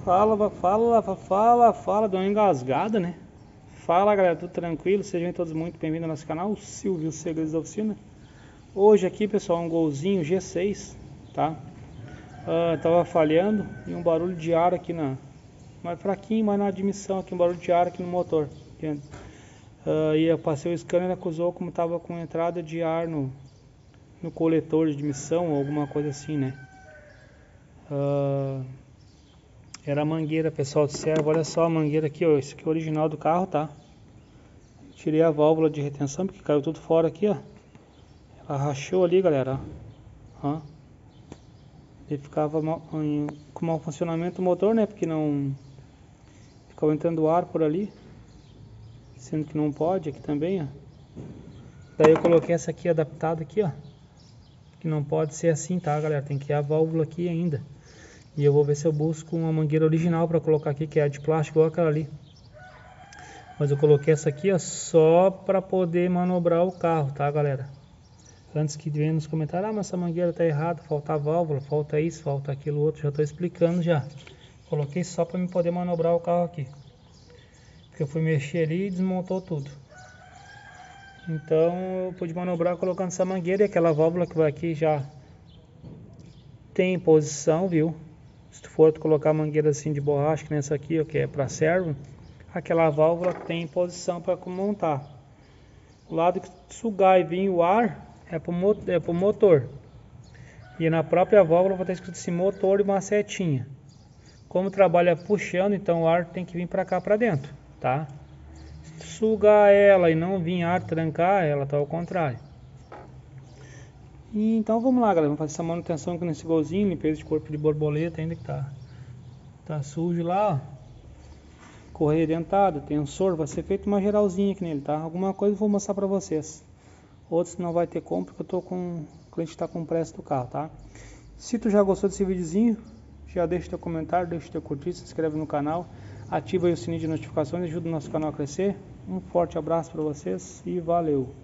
Fala, deu uma engasgada, né? Fala galera, tudo tranquilo? Sejam todos muito bem-vindos ao nosso canal, Silvio Segredos da Oficina. Hoje aqui, pessoal, um golzinho G6, tá? Tava falhando e um barulho de ar aqui mais fraquinho, mas na admissão aqui, um barulho de ar aqui no motor. E eu passei o scanner e acusou como tava com entrada de ar no coletor de admissão ou alguma coisa assim, né? Era a mangueira, pessoal, de servo. Olha só a mangueira aqui, ó. Esse aqui é o original do carro, tá? Tirei a válvula de retenção porque caiu tudo fora aqui, ó. Ela rachou ali, galera, ó. Ele ficava com mau funcionamento do motor, né? Porque não ficava entrando ar por ali, sendo que não pode aqui também, ó. Daí eu coloquei essa aqui adaptada aqui, ó, que não pode ser assim, tá, galera? Tem que ir a válvula aqui ainda. E eu vou ver se eu busco uma mangueira original para colocar aqui, que é a de plástico, igual aquela ali. Mas eu coloquei essa aqui, ó, só para poder manobrar o carro, tá, galera? Antes que venha nos comentários, mas essa mangueira tá errada, falta a válvula, falta isso, falta aquilo outro, já tô explicando já. Coloquei só para me poder manobrar o carro aqui. Porque eu fui mexer ali e desmontou tudo. Então eu pude manobrar colocando essa mangueira, e aquela válvula que vai aqui já tem posição, viu? Se tu for colocar a mangueira assim de borracha, que nessa aqui, ó, que é para servo, aquela válvula tem posição para montar. O lado que sugar e vir o ar é pro motor. E na própria válvula vai estar escrito assim, motor e uma setinha. Como trabalha puxando, então o ar tem que vir para cá, para dentro, tá? Se sugar ela e não vir ar trancar, ela tá ao contrário. E então vamos lá, galera, vamos fazer essa manutenção aqui nesse golzinho, limpeza de corpo de borboleta ainda que tá sujo lá, ó. Correia dentada, tensor, vai ser feito uma geralzinha aqui nele, tá? Alguma coisa eu vou mostrar pra vocês. Outros não vai ter como, porque o cliente tá com pressa do carro, tá? Se tu já gostou desse videozinho, já deixa teu comentário, deixa teu curtir, se inscreve no canal, ativa aí o sininho de notificações, ajuda o nosso canal a crescer. Um forte abraço pra vocês e valeu!